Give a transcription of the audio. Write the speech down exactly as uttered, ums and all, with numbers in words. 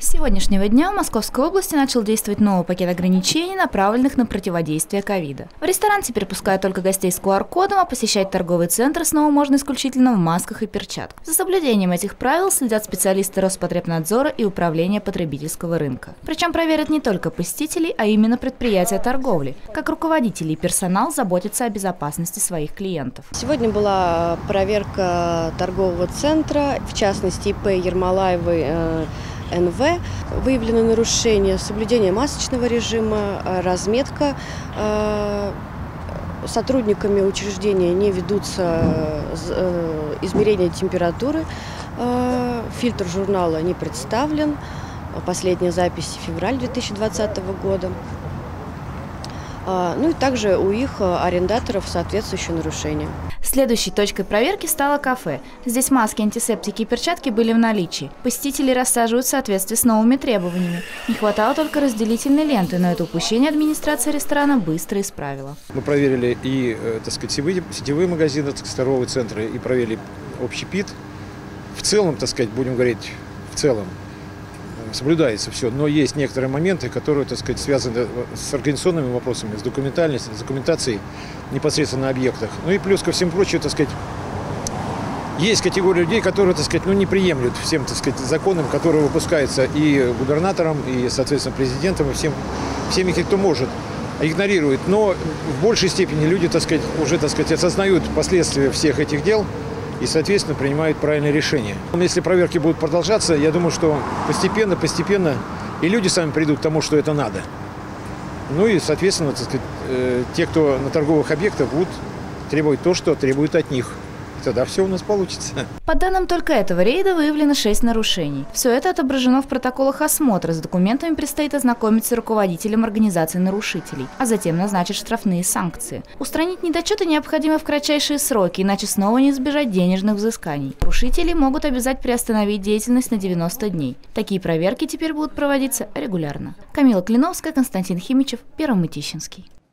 С сегодняшнего дня в Московской области начал действовать новый пакет ограничений, направленных на противодействие ковида. В ресторан теперь пускают только гостей с ку ар кодом, а посещать торговый центр снова можно исключительно в масках и перчатках. За соблюдением этих правил следят специалисты Роспотребнадзора и Управления потребительского рынка. Причем проверят не только посетителей, а именно предприятия торговли. Как руководители и персонал заботятся о безопасности своих клиентов. Сегодня была проверка торгового центра, в частности и пэ Ермолаевой эн вэ. Выявлены нарушения: соблюдение масочного режима, разметка. Сотрудниками учреждения не ведутся измерения температуры. Фильтр журнала не представлен. Последняя запись февраль две тысячи двадцатого года. Ну и также у их арендаторов соответствующие нарушения. Следующей точкой проверки стало кафе. Здесь маски, антисептики и перчатки были в наличии. Посетители рассаживают в соответствии с новыми требованиями. Не хватало только разделительной ленты, но это упущение администрация ресторана быстро исправила. Мы проверили и, так сказать, сетевые магазины, так сказать, торговые центры, и проверили общепит. В целом, так сказать, будем говорить, в целом соблюдается все, но есть некоторые моменты, которые, так сказать, связаны с организационными вопросами, с документальностью, с документацией непосредственно на объектах. Ну и плюс ко всем прочему, так сказать, есть категория людей, которые, так сказать, ну, не приемлют всем, так сказать, законам, которые выпускаются и губернатором, и, соответственно, президентом, и всем, всеми, кто может, игнорируют. Но в большей степени люди, так сказать, уже, так сказать, осознают последствия всех этих дел и, соответственно, принимают правильные решения. Если проверки будут продолжаться, я думаю, что постепенно, постепенно и люди сами придут к тому, что это надо. Ну и, соответственно, так сказать, те, кто на торговых объектах, будут требовать то, что требуют от них. Тогда все у нас получится. По данным только этого рейда выявлено шесть нарушений. Все это отображено в протоколах осмотра. С документами предстоит ознакомиться руководителям организации нарушителей, а затем назначить штрафные санкции. Устранить недочеты необходимо в кратчайшие сроки, иначе снова не избежать денежных взысканий. Нарушители могут обязать приостановить деятельность на девяносто дней. Такие проверки теперь будут проводиться регулярно. Камила Клиновская, Константин Химичев, Первомытищинский.